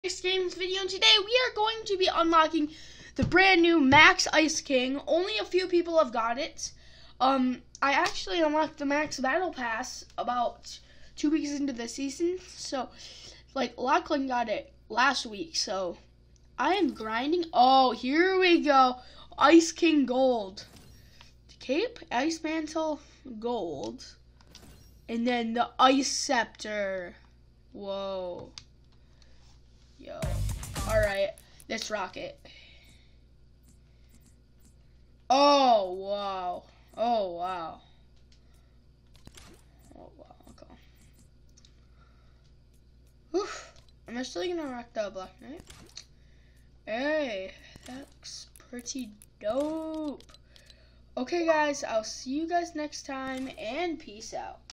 Next games video, and today we are going to be unlocking the brand new Max Ice King. Only a few people have got it. I actually unlocked the Max Battle Pass about 2 weeks into the season, so like Lachlan got it last week, so I am grinding. Oh, here we go. Ice King Gold. Cape, Ice Mantle, Gold. And then the Ice Scepter. Whoa. Yo. Alright, let's rock it. Oh, wow. Oh, wow. Oh, wow. Okay. Oof. I'm still gonna rock the Black Knight. Hey, that looks pretty dope. Okay, guys, I'll see you guys next time, and peace out.